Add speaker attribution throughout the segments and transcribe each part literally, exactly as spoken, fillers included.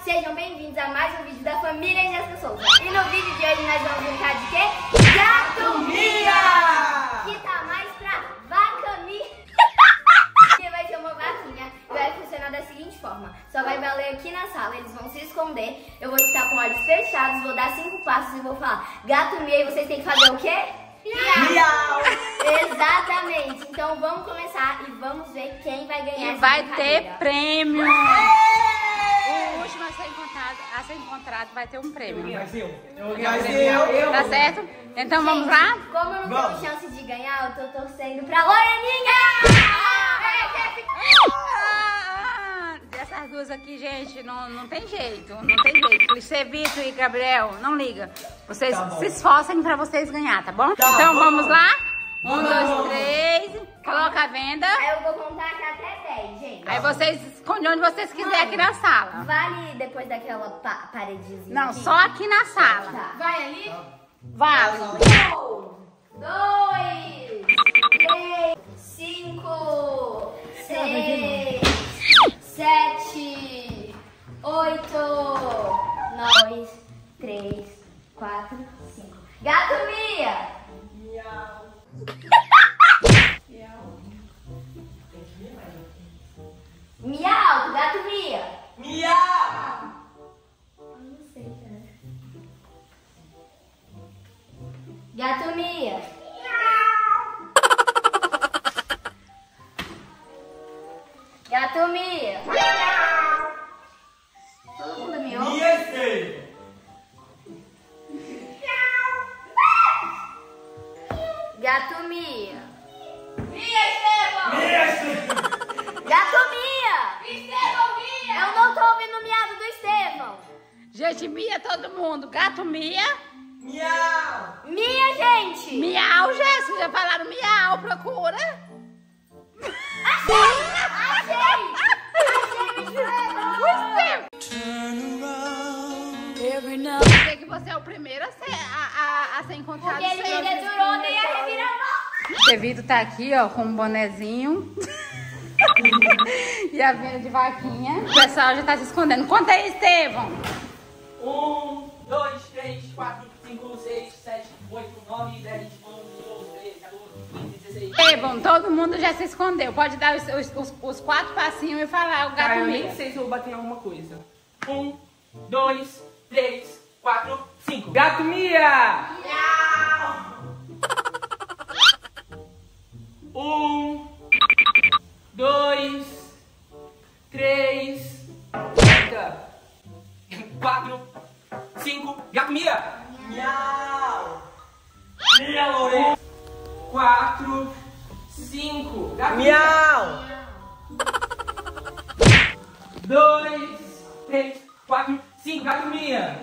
Speaker 1: Sejam bem-vindos a mais um vídeo da família Jéssica Souza. E no vídeo de hoje nós vamos brincar de quê? Gatomia! Que tá mais pra vacamia. Que vai ser uma vaquinha e vai funcionar da seguinte forma. Só vai valer aqui na sala, eles vão se esconder. Eu vou estar com olhos fechados, vou dar cinco passos e vou falar gatomia e vocês têm que fazer o quê? Miau! Exatamente. Então vamos começar e vamos ver quem vai ganhar.
Speaker 2: E vai ter prêmio. O último a ser encontrado, a ser encontrado vai ter um prêmio.
Speaker 3: Vai ser eu. Eu
Speaker 2: Vai ser eu. eu. Tá certo? Então vamos
Speaker 1: Gente,
Speaker 2: lá?
Speaker 1: Como eu não vamos. tenho chance de ganhar, eu tô torcendo pra Loreninha!
Speaker 2: Essas duas aqui, gente, não, não tem jeito, não tem jeito. Clichê, Vitor e Gabriel, não liga. Vocês
Speaker 3: Tá
Speaker 2: se esforcem pra vocês ganhar, tá bom?
Speaker 3: Tá
Speaker 2: então
Speaker 3: bom.
Speaker 2: vamos lá? Um,
Speaker 3: Vamos.
Speaker 2: dois, três. Coloca a venda.
Speaker 1: Aí eu vou contar aqui até dez, gente.
Speaker 2: Aí vocês escondem onde vocês quiserem aqui na sala.
Speaker 1: Vale depois daquela pa paredezinha
Speaker 2: Não,
Speaker 1: aqui?
Speaker 2: só aqui na sala.
Speaker 1: Tá.
Speaker 2: Vai ali? Vale.
Speaker 1: Um, dois, três, cinco, seis, sete, oito, nove, três, quatro, cinco. Gatomia!
Speaker 3: Miau.
Speaker 1: Miau, gatomia!
Speaker 3: Miau.
Speaker 1: Eu não sei, cara. Gatomia! Gatomia! Todo mundo me ouve?
Speaker 3: Mia sei.
Speaker 1: Gatomia! Mia, Estevão!
Speaker 3: Mia sei.
Speaker 1: Gatomia! Estevão, Mia! Eu não tô ouvindo o miado do Estevão!
Speaker 2: Gente, Mia todo mundo. Gato Mia.
Speaker 3: Miau.
Speaker 1: Minha gente!
Speaker 2: Miau, Jéssica. Já falaram miau, procura.
Speaker 1: Achei! Achei! Achei o Estevão!
Speaker 2: Eu sei que você é o primeiro a ser, a, a, a ser encontrado.
Speaker 1: Porque ele me
Speaker 2: sempre.
Speaker 1: dedurou, dei a reviravolta!
Speaker 2: O Vitor tá aqui, ó, com um bonezinho. E a venda de vaquinha. O pessoal já tá se escondendo. Conta aí, Estevão.
Speaker 3: Um, dois, três, quatro, cinco, seis, sete, oito, nove, dez, onze, doze, treze, quatorze, quinze, dezesseis.
Speaker 2: Estevão, todo mundo já se escondeu. Pode dar os, os, os, os quatro passinhos e falar o gato
Speaker 3: Cara, eu nem
Speaker 2: Mia.
Speaker 3: sei se eu vou bater em alguma coisa. Um, dois, três, quatro, cinco. Gato Mia! Um, dois, três, quatro, cinco. Gato Mia! Miau! Mia, Lorena! Quatro, cinco. Gato Miau! Dois, três, quatro, cinco. Gato Mia!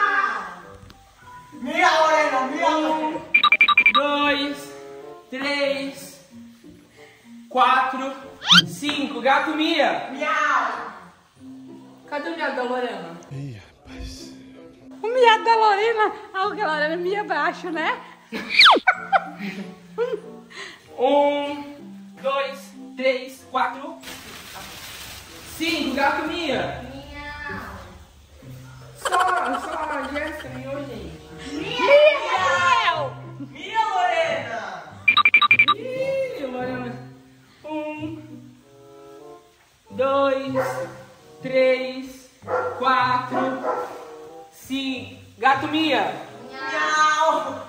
Speaker 3: Mia, Lorena! Mia! Um, dois, três, quatro, cinco. Gato Mia! Miau! Cadê o miado da Lorena?
Speaker 4: Ih, rapaz.
Speaker 2: O miado da Lorena. Ah, o que a Lorena mia baixo, né?
Speaker 3: Um, dois, três, quatro, cinco. Gato Mia! Só, só a Jéssica miou, gente.
Speaker 2: Mia, Gabriel!
Speaker 3: Mia, Lorena! Ih, Lorena. Um, dois, três, quatro, cinco. Gato Mia! Miau!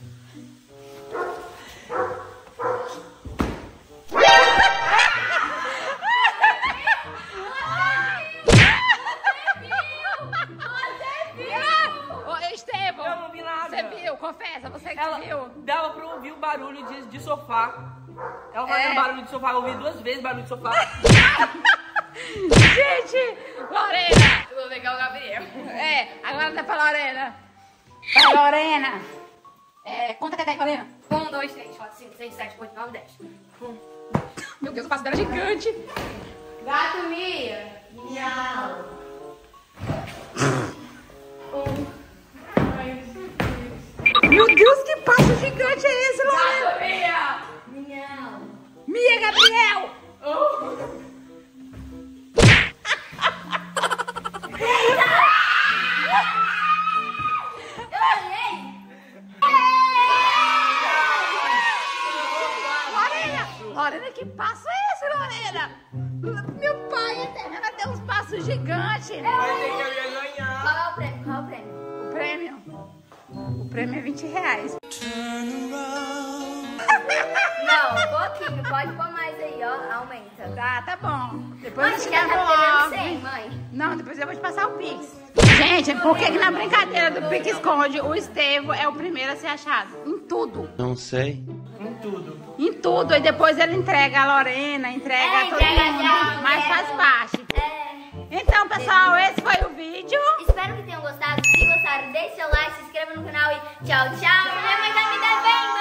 Speaker 2: Ô, Estevão,
Speaker 3: Eu não vi nada.
Speaker 2: você viu? Confessa, você que
Speaker 3: Ela
Speaker 2: viu.
Speaker 3: dava pra ouvir o barulho de, de sofá. Ela fazendo
Speaker 2: É.
Speaker 3: barulho de sofá, eu ouvi duas vezes barulho de sofá.
Speaker 2: Gente, Lorena.
Speaker 1: Eu vou pegar o Gabriel.
Speaker 2: É, agora dá pra Lorena. Vai, Lorena. É, conta até dez, Lorena.
Speaker 1: Um, dois, três, quatro, cinco, seis, sete, oito, nove, dez.
Speaker 2: Meu Deus, o passo dela é gigante.
Speaker 1: Gatomia! Miau!
Speaker 2: Meu Deus, que passo gigante é esse, Lorena?
Speaker 1: Gatomia! Miau!
Speaker 2: Mia, Gabriel.
Speaker 1: Eita!
Speaker 2: Lorena, que passo é esse, Lorena? Meu pai, a Terrena deu uns passos gigantes.
Speaker 3: Vai ter que eu ia ganhar.
Speaker 1: Qual é o prêmio? Qual é o prêmio?
Speaker 2: O prêmio? O prêmio é vinte reais.
Speaker 1: Não, um pouquinho. Pode pôr mais aí, ó. Aumenta.
Speaker 2: Tá, tá bom. Depois
Speaker 1: Mãe,
Speaker 2: eu
Speaker 1: você
Speaker 2: te
Speaker 1: já tá
Speaker 2: devolvo.
Speaker 1: devendo cem, mãe?
Speaker 2: Não, depois eu vou te passar o Pix. Gente, por que que na brincadeira do Pique Esconde o Estevo é o primeiro a ser achado? Em tudo.
Speaker 4: Não sei.
Speaker 3: Em tudo.
Speaker 2: Em tudo. E depois ele entrega a Lorena, entrega
Speaker 1: É,
Speaker 2: todo
Speaker 1: entrega
Speaker 2: mundo.
Speaker 1: já,
Speaker 2: Mas
Speaker 1: entrega.
Speaker 2: faz parte.
Speaker 1: É.
Speaker 2: Então, pessoal, esse foi o vídeo.
Speaker 1: Espero que tenham gostado. Se gostaram, deixe seu like, se inscreva no canal e tchau, tchau. Minha mãe tá me devendo.